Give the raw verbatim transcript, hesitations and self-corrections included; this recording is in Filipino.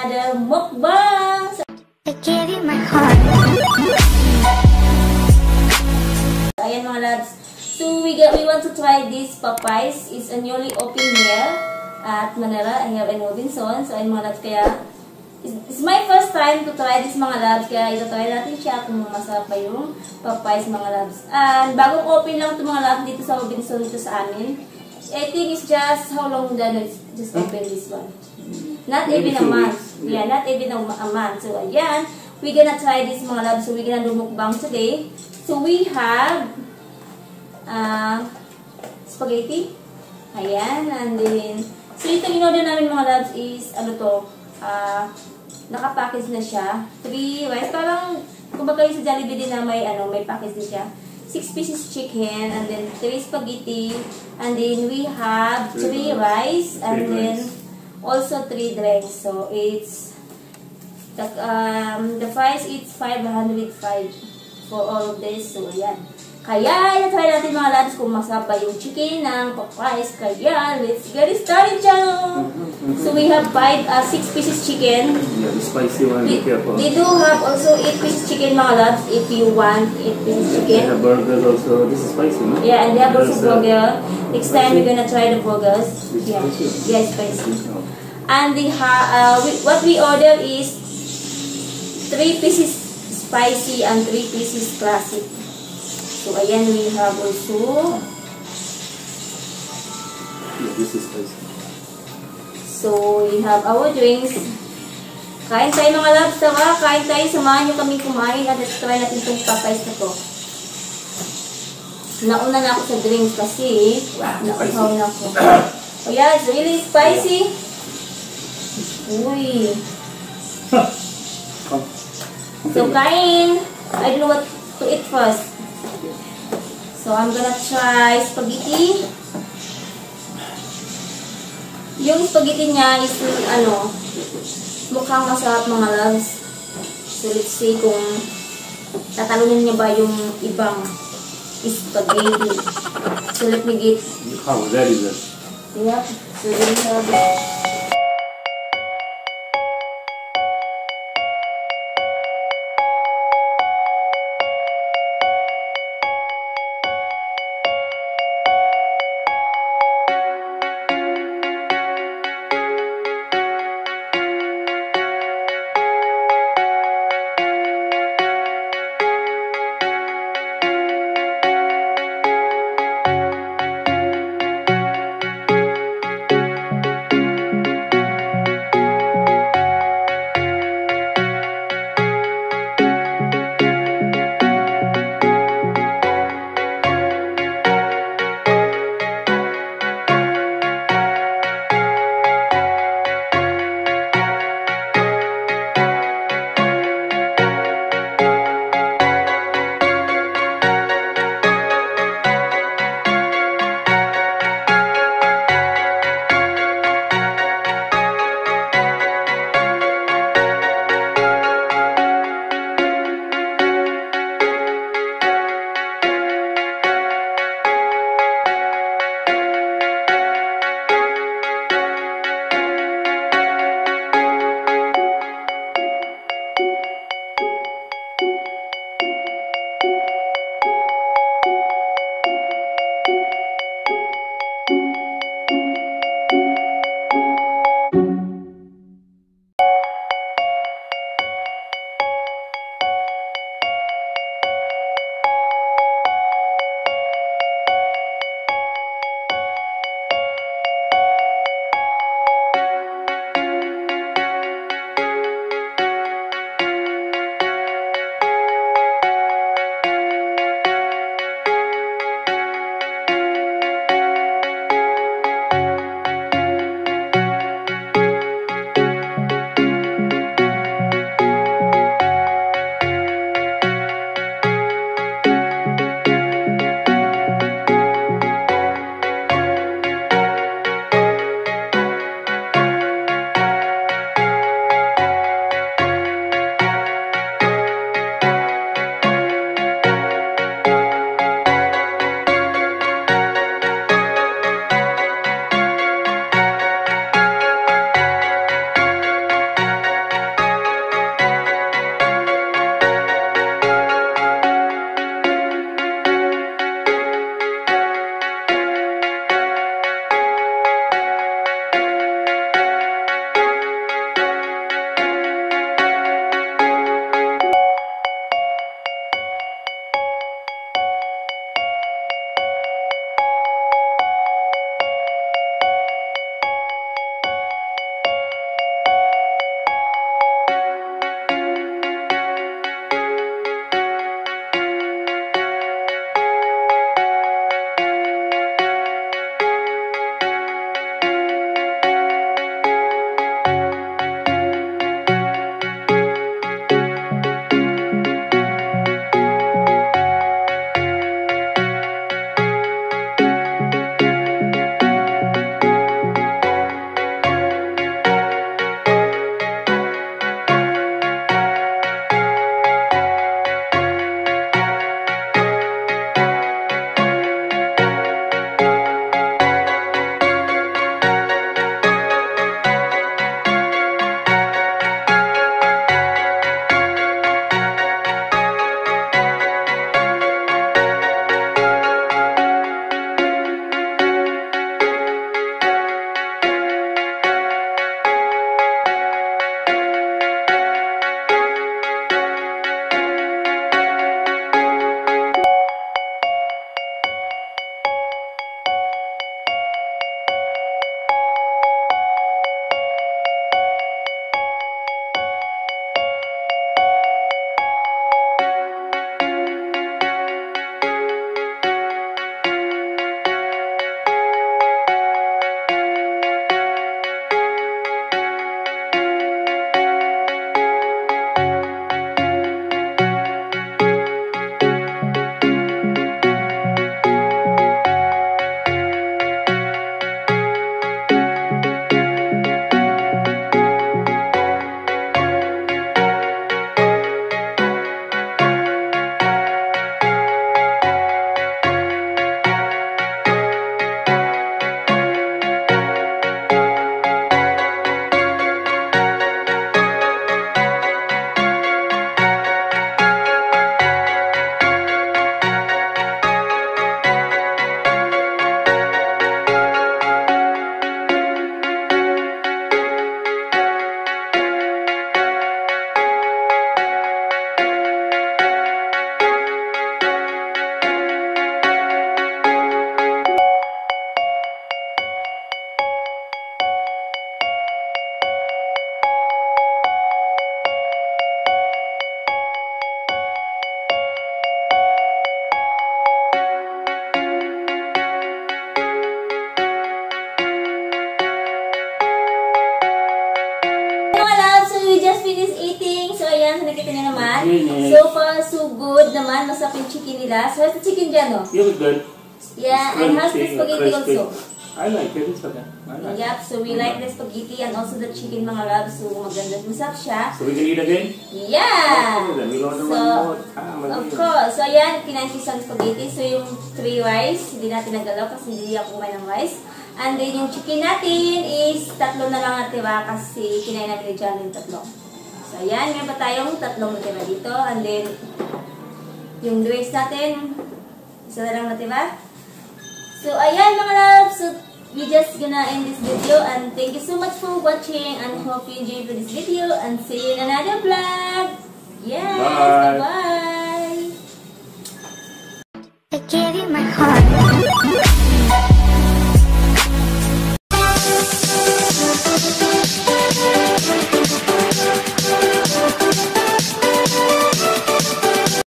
another mukbang. I gave you my heart. Ayan mga loves. So we got, we want to try this Popeyes. It's a newly opened here at Manila. I have in Robinson. So ayan mga loves, kaya it's, it's my first time to try this mga loves. Kaya ito try natin siya kung masarap ba yung Popeyes mga loves. And bagong open lang ito mga loves dito sa Robinson dito sa amin. I think it's just how long done it's just open this one. Not even a month. Yeah, not even a, a month. So, ayan. We're gonna try this mga loves. So, we're gonna do mukbang today. So, we have uh, spaghetti. Ayan. And then, so, ito in-order namin mga loves is, ano to, uh, nakapackage na siya. Three rice. Parang, kumbaga yung sa Jollibee din na may, ano, may package din siya. Six pieces chicken, and then three spaghetti, and then we have three rice, and then also three drinks. So it's the um the price is five hundred five for all of this. So yan. Kaya i-try natin mga loves kung masarap pa yung chicken ng Popeyes. Kaya let's get it started dyan. So we have five uh, six pieces chicken. Yeah, the spicy one. Be careful. They do have also eight pieces chicken mga loves if you want eight pieces chicken. They have burgers also. This is spicy, no? Yeah, and they have also There's, burger. Next time spicy? we're gonna try the burgers. It's Yeah, spicy? yeah, spicy. Oh. And the ha uh, we, what we order is three pieces spicy and three pieces classic. So ayan, we have also. Yeah, this is spicy. So we have our drinks. Kain tayo mga loves, tara. Kain tayo, samahan nyo kami kumain at try natin itong Popeyes na to. Nauna na ako sa drinks kasi nauhaw na ako. Oh yeah, it's really spicy. Uy. So kain. I don't know what to eat first. So I'm gonna try spaghetti. Yung spaghetti niya is ano, mukhang masarap mga loves. So let's see kung tatalunin niya ba yung ibang spaghetti. So let me get. How that is it? Yep. So then we have. ayan, so nakita niyo naman. Yes. So far, so good naman. Masarap yung chicken nila. So, how's the chicken dyan, no? Yeah, good. Yeah, and how's the Crunchy, spaghetti crispy. also? I like it. It's okay. I like Yep, it. so we like the spaghetti and also the chicken, mga loves. So, maganda. Masarap siya. So we can eat again? Yeah! Okay, then we'll order So, one more time of again. course. So, ayan, kinain ko isang spaghetti. So, yung three rice, hindi natin nagalaw kasi hindi ako kumain ng rice. And then, yung chicken natin is tatlo na lang natira kasi kinain natin ni John yung tatlo. So, ayan, meron pa tayong tatlong natira dito. And then, yung rice natin, isa na lang natira. So, ayan mga loves. So, we just gonna end this video. And thank you so much for watching. And hope you enjoyed this video. And see you in another vlog. Yes, Bye. bye. I gave you my heart.